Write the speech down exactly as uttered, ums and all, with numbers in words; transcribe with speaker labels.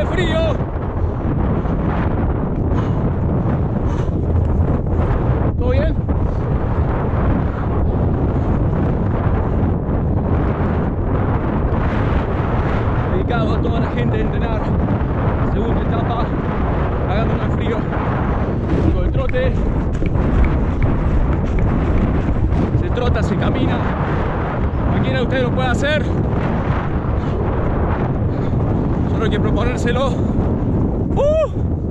Speaker 1: de frío. ¿Todo bien? Dedicado a toda la gente a entrenar. Segunda etapa, hagándolo en frío. Algo de trote. Se trota, se camina. Cualquiera de ustedes lo puede hacer. Solo hay que proponérselo. ¡Uh!